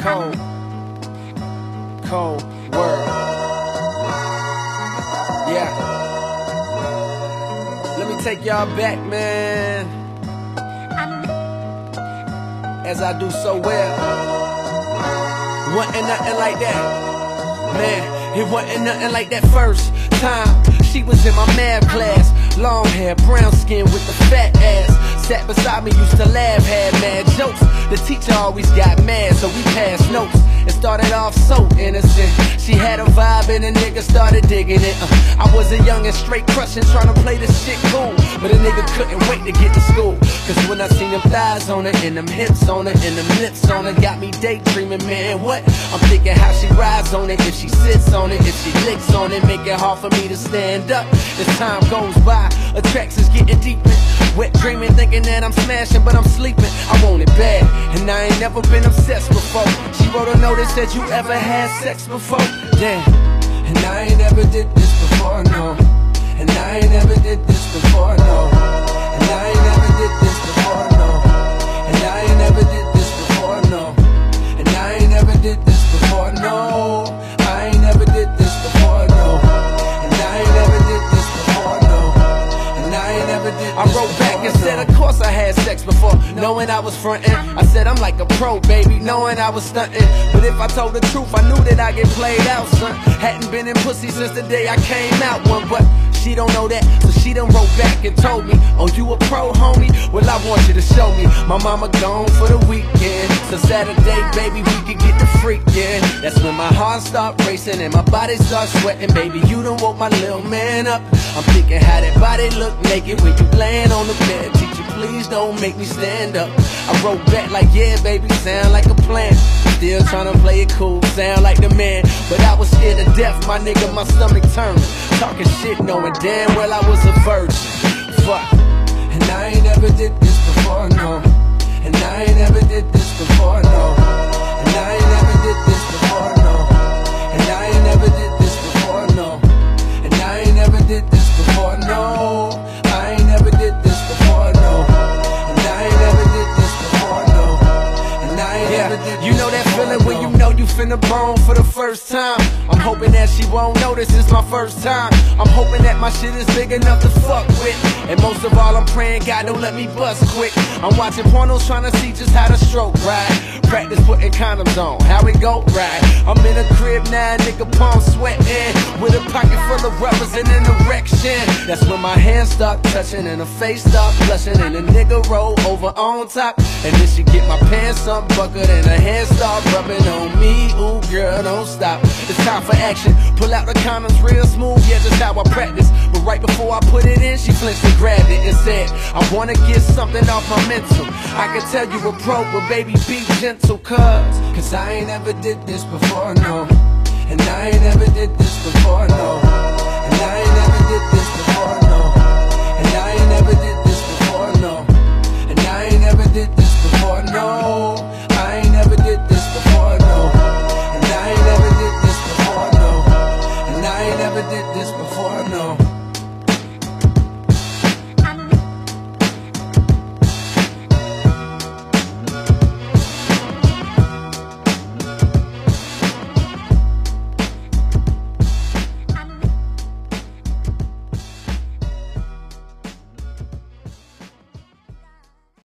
Cold, cold world. Yeah. Let me take y'all back, man. As I do so well. Wasn't nothing like that. Man, it wasn't nothing like that first time. She was in my math class. Long hair, brown skin with the fat ass. Sat beside me, used to laugh, had mad jokes. The teacher always got mad, so we passed notes. It started off so innocent. She had a vibe and a nigga started digging it. I was a young and straight crushing, trying to play this shit cool. But a nigga couldn't wait to get to school. Cause when I seen them thighs on her, and them hips on her, and them lips on her, got me daydreaming, man, what? I'm thinking how she rides on it, if she sits on it, if she licks on it, make it hard for me to stand up. As time goes by, attractions getting deeper. Wet dreaming, thinking that I'm smashing, but I'm sleeping. I want it bad, and I ain't never been obsessed before. She wrote a notice, said you ever had sex before? Damn, and I ain't never did this before, no. And I ain't never did this before, no. And I ain't never did this before, no. And I ain't never did this before, no. And I ain't never did this before, no. I ain't never did this before, no. And I ain't never did this before, no. And I ain't never did this before. I wrote back and said, of course I had sex before, knowing I was frontin'. I said I'm like a pro, baby, knowing I was stuntin'. But if I told the truth, I knew that I get played out, son. Hadn't been in pussy since the day I came out one, but she don't know that, so she done wrote back and told me, oh, you a pro, homie? Well, I want you to show me. My mama gone for the weekend, so Saturday, baby, we could get the freakin'. That's when my heart start racing and my body start sweating. Baby, you done woke my little man up. I'm thinking how that body look naked when you laying on the bed. Teacher, please don't make me stand up. I wrote back like, yeah, baby, sound like a plan. Still tryna play it cool, sound like the man. But I was scared to death, my nigga, my stomach turned. Talking shit, knowing damn well I was a virgin. Fuck. And I ain't never did this before, no. And I ain't never did this before, no. And I ain't never did this before, no. And I ain't never did this before, no. And I ain't never did this before, no. I ain't never did this before, no. And I ain't never did this before, no. And I ain't never did this. You know that feeling when you know you finna bone for the first time. I'm hoping that she won't notice it's my first time. I'm hoping that my shit is big enough to fuck with. And most of all, I'm praying God don't let me bust quick. I'm watching pornos trying to see just how to stroke right. Practice putting condoms on, how it go right. I'm in a crib now, nigga, palm sweating, with a pocket full of rubbers and an erection. That's when my hands start touching and her face start blushing, and the nigga roll over on top. And then she get my pants unbuckled and her hands start rubbing on me. Ooh, girl, don't stop. It's time for action. Pull out the condoms real smooth, yeah, just how I practice. But right before I put it in, she flinched and grabbed it and said, I wanna get something off my mental. I can tell you a pro, but baby, be gentle, cause I ain't never did this before, no. And I ain't never did this before, no. And I ain't never